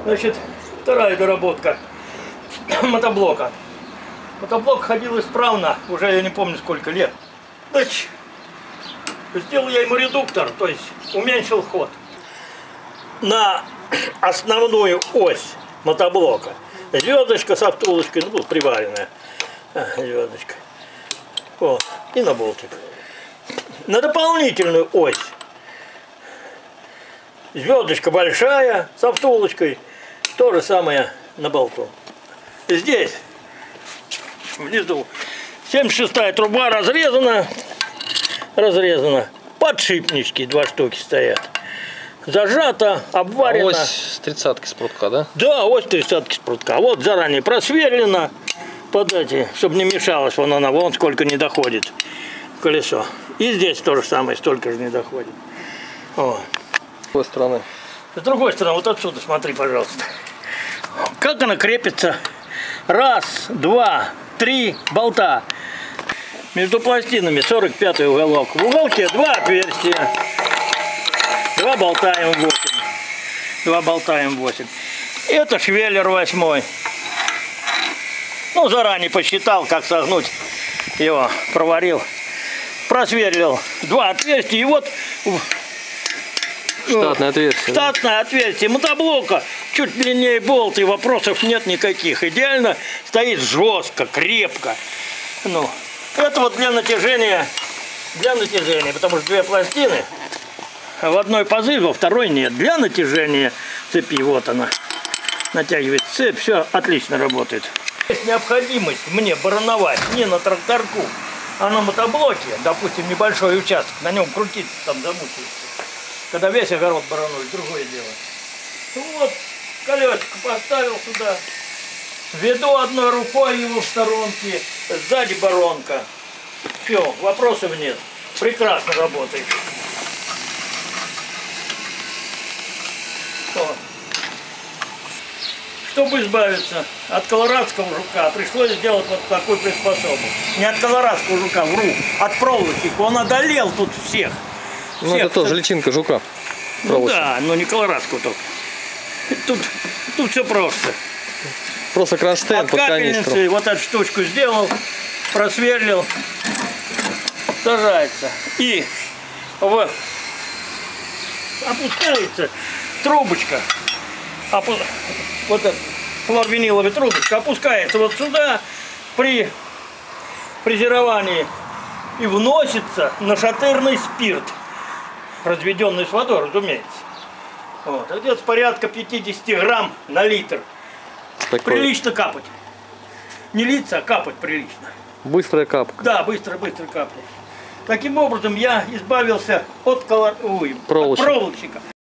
Значит, вторая доработка мотоблока. Мотоблок ходил исправно, уже я не помню сколько лет. Значит, сделал я ему редуктор, то есть уменьшил ход. На основную ось мотоблока звездочка со втулочкой, ну, приваренная звездочка. Вот, и на болтик. На дополнительную ось звездочка большая со втулочкой, то же самое на болту. Здесь внизу 76-я труба разрезана, подшипнички 2 штуки стоят. Зажато, обварено. А ось 30-ки с прутка, да? Да, ось 30-ки с прутка. Вот заранее просверлено под эти, чтобы не мешалось, она вон сколько не доходит колесо. И здесь то же самое, столько же не доходит. Вот. С другой стороны. С другой стороны, вот отсюда смотри, пожалуйста. Как она крепится. 1, 2, 3 болта. Между пластинами 45-й уголок. В уголке 2 отверстия. 2 болта М8. 2 болта М8. Это швеллер 8. Ну, заранее посчитал, как согнуть его. Проварил. Просверлил 2 отверстия. И вот штатное отверстие. Штатное отверстие мотоблока. Чуть длиннее болт, и вопросов нет никаких. Идеально стоит жестко, крепко. Ну, это вот для натяжения, потому что 2 пластины. В одной пазы, во второй нет. Для натяжения цепи, вот она. Натягивает цепь, все отлично работает. Есть необходимость мне барановать не на тракторку, а на мотоблоке, допустим, небольшой участок, на нем крутиться, там замучиться. Когда весь огород баранует, другое дело. Вот, колесико поставил сюда. Веду одной рукой его в сторонке, сзади баронка. Все, вопросов нет. Прекрасно работает. Вот. Чтобы избавиться от колорадского жука, пришлось сделать вот такую приспособу. Не от колорадского жука, вру, от проволоки. Он одолел тут всех. Ну, это тоже личинка жука. Ну да, но не колорадского только. Тут все просто. Просто кронштейн под канистру. Вот эту штучку сделал, просверлил, сажается. И опускается трубочка. Вот эта хлорвиниловая трубочка опускается вот сюда при фрезеровании и вносится нашатырный спирт, разведенный с водой, разумеется. Вот. Где-то порядка 50 грамм на литр. Такой. Прилично капать. Не литься, а капать прилично. Быстрая капка. Да, быстро капать. Таким образом я избавился от проволочника.